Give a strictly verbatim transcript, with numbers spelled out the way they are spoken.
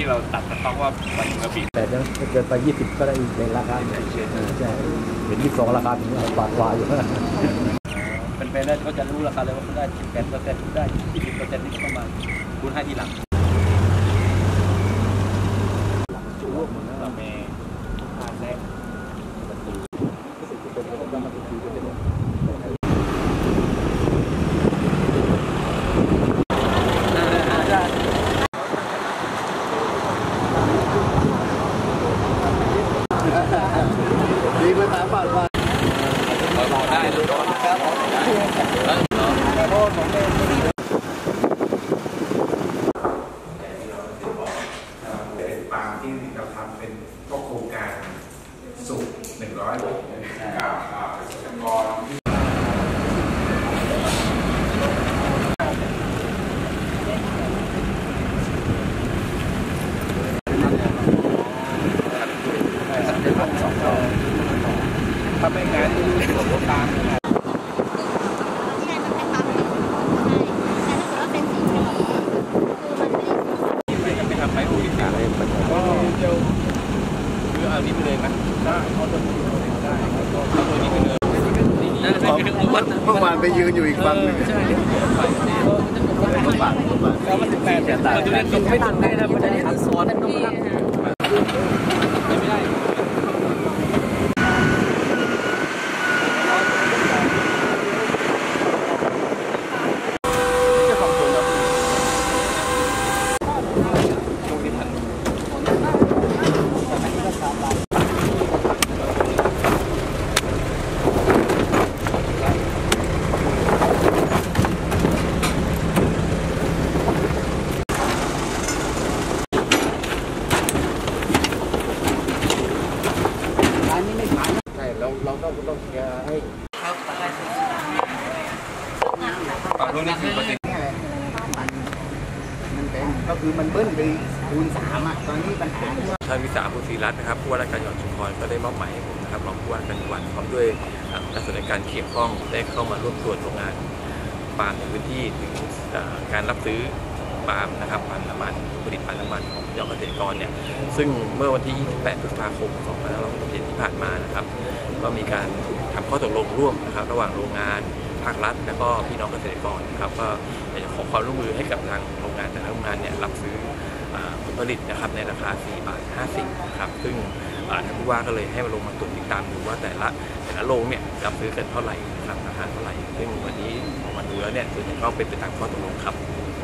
เราตัดสต็อกว่ามันกระบี่แต่จะเกินไปยี่สิบก็ได้ในราคาใช่ใช่เห็นยี่สิบสองราคาถึงบาทกว่าอยู่เป็นไปได้เขาจะรู้ราคาเลยว่าเขาได้สิบแปดเปอร์เซ็นต์ได้ยี่สิบเปอร์เซ็นต์นี่ก็ประมาณคูณให้ทีหลังจูบเหมือนเราเมย์พาแซ่ประตูดีมาตามบ้านว่าได้เลยครับปาล์มที่เราทำเป็นโครงการสูตรหนึ่งร้อยกับเกษตรกรถ้าไม่งั้นหัวรถตามไม่ทำไปโอ้ยการอะไรมันก็เดี๋ยวคือเอานี้ไปเลยนะได้เอาตัวนี้ได้เอาตัวนี้ไปเลยนั่นแหละคือวัดเมื่อวานไปยืนอยู่อีกฝั่งหนึ่งใช่รถบาทรถบาทแล้วมันสิบแปดเนี่ยมันจะเรียนส่งไม่ตัดได้นะมันจะเรียนสอนต้องทำไม่ได้เราเราต้องต้องเคลียร์ให้ปรับลดนี่คือเปอร์เซ็นต์มันเป็นก็คือมันเบิ้ลไปคูณสามอ่ะตอนนี้ปัญหาท่านวิสาภูศรีรัตน์นะครับผู้ว่าราชการจังหวัดชุมพรก็ได้มอบหมายให้ผมนะครับรองผู้ว่าการจังหวัดพร้อมด้วยนักส่วนการเกี่ยวข้องได้เข้ามาร่วมตรวจโรงงานปาล์มในพื้นที่ถึงการรับซื้อปาล์มนะครับปาล์มน้ำมันผลิตปาล์มน้ำมันของพี่น้องเกษตรกรเนี่ยซึ่งเมื่อวันที่ยี่สิบแปดพฤษภาคมสองพันห้าร้อยหกสิบเจ็ดที่ผ่านมานะครับก็มีการทำข้อตกลงร่วมนะครับระหว่างโรงงานภาครัฐและก็พี่น้องเกษตรกรนะครับก็อยากจะขอความร่วมมือให้กับทางโรงงานแต่ละโรงงานเนี่ยรับซื้อผลผลิตนะครับในราคาสี่บาทห้าสิบนะครับซึ่งท่านผู้ว่าก็เลยให้มาลงมาตรวจติดตามดูว่าแต่ละแต่ละโรงเนี่ยรับซื้อกันเท่าไหร่นะครับราคาเท่าไหร่ซึ่งวันนี้พอมาดูแล้วเนี่ยส่วนใหญ่ก็เป็นไปตามข้อตกลงครับ